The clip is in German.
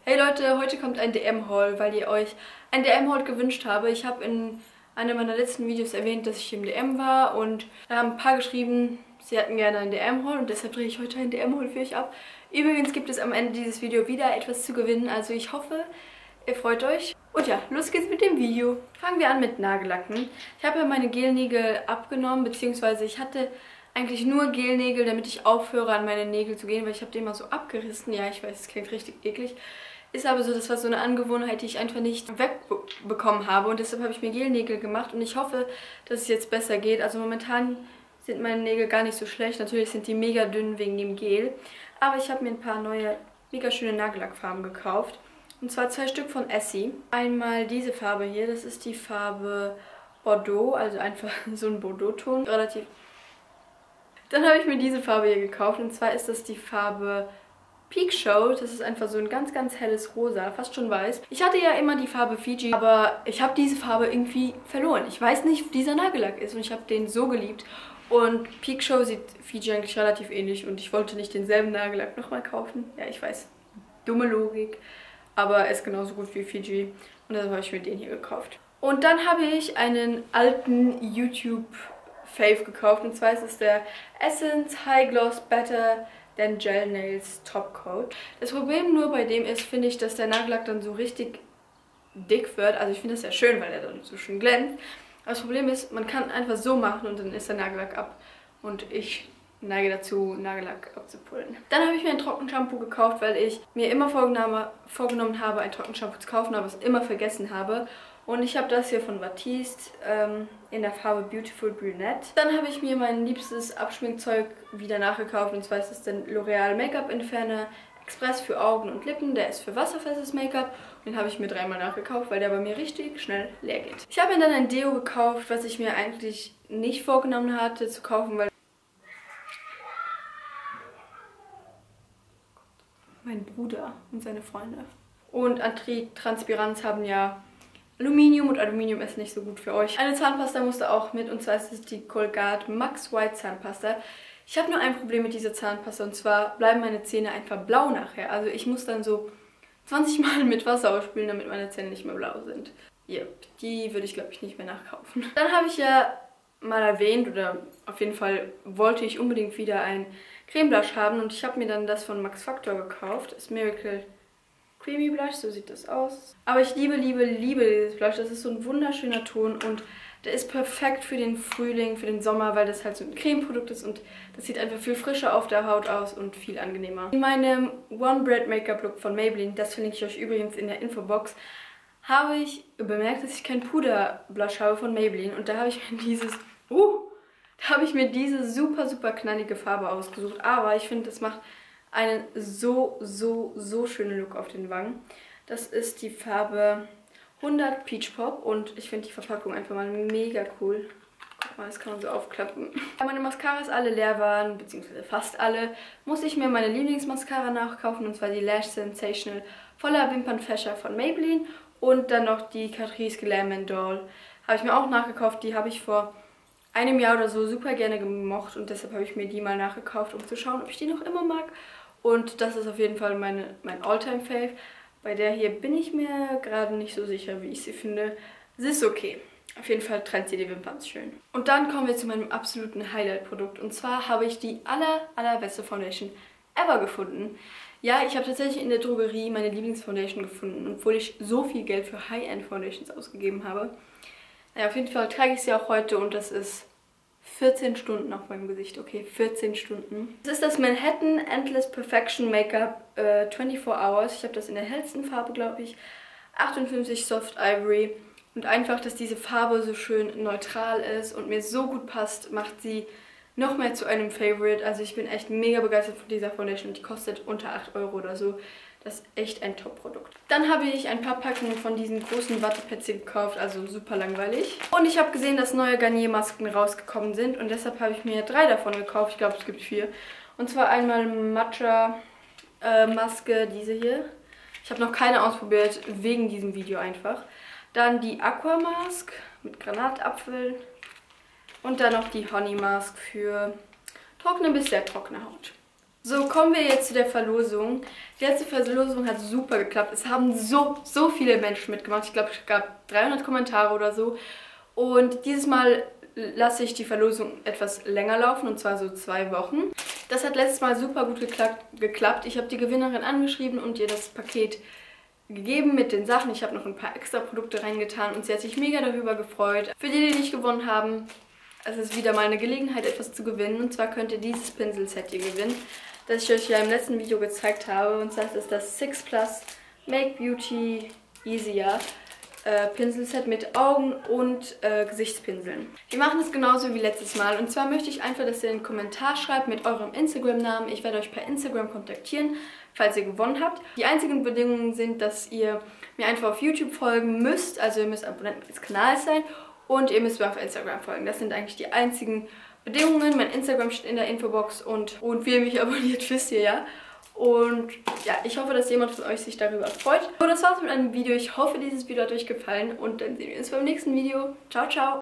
Hey Leute, heute kommt ein DM-Haul, weil ihr euch ein DM-Haul gewünscht habe. Ich habe in einem meiner letzten Videos erwähnt, dass ich im DM war und da haben ein paar geschrieben, sie hätten gerne ein DM-Haul und deshalb drehe ich heute ein DM-Haul für euch ab. Übrigens gibt es am Ende dieses Videos wieder etwas zu gewinnen, also ich hoffe, ihr freut euch. Und ja, los geht's mit dem Video. Fangen wir an mit Nagellacken. Ich habe ja meine Gelnägel abgenommen, beziehungsweise ich hatte eigentlich nur Gelnägel, damit ich aufhöre, an meine Nägel zu gehen, weil ich habe die immer so abgerissen. Ja, ich weiß, es klingt richtig eklig. Ist aber so, das war so eine Angewohnheit, die ich einfach nicht wegbekommen habe. Und deshalb habe ich mir Gelnägel gemacht und ich hoffe, dass es jetzt besser geht. Also momentan sind meine Nägel gar nicht so schlecht. Natürlich sind die mega dünn wegen dem Gel. Aber ich habe mir ein paar neue, mega schöne Nagellackfarben gekauft. Und zwar 2 Stück von Essie. Einmal diese Farbe hier, das ist die Farbe Bordeaux, also einfach so ein Bordeaux-Ton. Relativ. Dann habe ich mir diese Farbe hier gekauft und zwar ist das die Farbe Peak Show. Das ist einfach so ein ganz, ganz helles Rosa, fast schon weiß. Ich hatte ja immer die Farbe Fiji, aber ich habe diese Farbe irgendwie verloren. Ich weiß nicht, wie dieser Nagellack ist und ich habe den so geliebt. Und Peak Show sieht Fiji eigentlich relativ ähnlich und ich wollte nicht denselben Nagellack nochmal kaufen. Ja, ich weiß, dumme Logik, aber er ist genauso gut wie Fiji und deshalb habe ich mir den hier gekauft. Und dann habe ich einen alten YouTube-Fave gekauft und zwar ist es der Essence High Gloss Better Than Gel Nails Top Coat. Das Problem nur bei dem ist, finde ich, dass der Nagellack dann so richtig dick wird. Also ich finde das ja schön, weil er dann so schön glänzt. Aber das Problem ist, man kann einfach so machen und dann ist der Nagellack ab. Und ich neige dazu, Nagellack abzupulen. Dann habe ich mir ein Trockenshampoo gekauft, weil ich mir immer vorgenommen habe, ein Trockenshampoo zu kaufen, aber es immer vergessen habe. Und ich habe das hier von Batiste in der Farbe Beautiful Brunette. Dann habe ich mir mein liebstes Abschminkzeug wieder nachgekauft. Und zwar ist es der L'Oreal Make-up Entferner Express für Augen und Lippen. Der ist für wasserfestes Make-up. Den habe ich mir 3-mal nachgekauft, weil der bei mir richtig schnell leer geht. Ich habe mir dann ein Deo gekauft, was ich mir eigentlich nicht vorgenommen hatte zu kaufen, weil mein Bruder und seine Freunde. Und Antitranspiranz haben ja Aluminium und Aluminium ist nicht so gut für euch. Eine Zahnpasta musste auch mit und zwar ist es die Colgate Max White Zahnpasta. Ich habe nur ein Problem mit dieser Zahnpasta und zwar bleiben meine Zähne einfach blau nachher. Also ich muss dann so 20 Mal mit Wasser ausspülen, damit meine Zähne nicht mehr blau sind. Ja, die würde ich glaube ich nicht mehr nachkaufen. Dann habe ich ja mal erwähnt oder auf jeden Fall wollte ich unbedingt wieder ein Creme Blush haben und ich habe mir dann das von Max Factor gekauft. Das Miracle Creamy Blush, so sieht das aus. Aber ich liebe, liebe, liebe dieses Blush. Das ist so ein wunderschöner Ton und der ist perfekt für den Frühling, für den Sommer, weil das halt so ein Cremeprodukt ist und das sieht einfach viel frischer auf der Haut aus und viel angenehmer. In meinem One Bread Make-up Look von Maybelline, das verlinke ich euch übrigens in der Infobox, habe ich bemerkt, dass ich kein Puder-Blush habe von Maybelline und da habe ich mir diese super, super knallige Farbe ausgesucht. Aber ich finde, das macht einen so schönen Look auf den Wangen. Das ist die Farbe 100 Peach Pop und ich finde die Verpackung einfach mal mega cool. Guck mal, das kann man so aufklappen. Da meine Mascaras alle leer waren, beziehungsweise fast alle, musste ich mir meine Lieblingsmascara nachkaufen und zwar die Lash Sensational voller Wimpernfächer von Maybelline und dann noch die Catrice Glam Doll. Habe ich mir auch nachgekauft, die habe ich vor einem Jahr oder so super gerne gemocht und deshalb habe ich mir die mal nachgekauft, um zu schauen, ob ich die noch immer mag. Und das ist auf jeden Fall mein All-Time-Fave. Bei der hier bin ich mir gerade nicht so sicher, wie ich sie finde. Sie ist okay. Auf jeden Fall trennt sie die Wimpern schön. Und dann kommen wir zu meinem absoluten Highlight-Produkt. Und zwar habe ich die allerbeste Foundation ever gefunden. Ja, ich habe tatsächlich in der Drogerie meine Lieblingsfoundation gefunden, obwohl ich so viel Geld für High-End-Foundations ausgegeben habe. Naja, auf jeden Fall trage ich sie auch heute und das ist 14 Stunden auf meinem Gesicht. Okay, 14 Stunden. Das ist das Manhattan Endless Perfection Make-up 24 Hours. Ich habe das in der hellsten Farbe, glaube ich. 58 Soft Ivory. Und einfach, dass diese Farbe so schön neutral ist und mir so gut passt, macht sie noch mehr zu einem Favorite. Also ich bin echt mega begeistert von dieser Foundation. Die kostet unter 8 Euro oder so. Das ist echt ein Top-Produkt. Dann habe ich ein paar Packungen von diesen großen Wattepätzchen gekauft, also super langweilig. Und ich habe gesehen, dass neue Garnier-Masken rausgekommen sind und deshalb habe ich mir 3 davon gekauft. Ich glaube, es gibt 4. Und zwar einmal Matcha-Maske, diese hier. Ich habe noch keine ausprobiert, wegen diesem Video einfach. Dann die Aqua Mask mit Granatapfel. Und dann noch die Honey Mask für trockene bis sehr trockene Haut. So, kommen wir jetzt zu der Verlosung. Die letzte Verlosung hat super geklappt. Es haben so viele Menschen mitgemacht. Ich glaube, es gab 300 Kommentare oder so. Und dieses Mal lasse ich die Verlosung etwas länger laufen, und zwar so 2 Wochen. Das hat letztes Mal super gut geklappt. Ich habe die Gewinnerin angeschrieben und ihr das Paket gegeben mit den Sachen. Ich habe noch ein paar extra Produkte reingetan und sie hat sich mega darüber gefreut. Für die, die nicht gewonnen haben, es ist wieder mal eine Gelegenheit, etwas zu gewinnen. Und zwar könnt ihr dieses Pinselset hier gewinnen, das ich euch ja im letzten Video gezeigt habe. Und zwar ist das 6 Plus Make Beauty Easier Pinselset mit Augen- und Gesichtspinseln. Wir machen es genauso wie letztes Mal. Und zwar möchte ich einfach, dass ihr einen Kommentar schreibt mit eurem Instagram-Namen. Ich werde euch per Instagram kontaktieren, falls ihr gewonnen habt. Die einzigen Bedingungen sind, dass ihr mir einfach auf YouTube folgen müsst. Also ihr müsst Abonnent des Kanals sein und ihr müsst mir auf Instagram folgen. Das sind eigentlich die einzigen Bedingungen. Mein Instagram steht in der Infobox und wie ihr mich abonniert, wisst ihr ja. Und ja, ich hoffe, dass jemand von euch sich darüber freut. So, das war's mit einem Video. Ich hoffe, dieses Video hat euch gefallen und dann sehen wir uns beim nächsten Video. Ciao, ciao!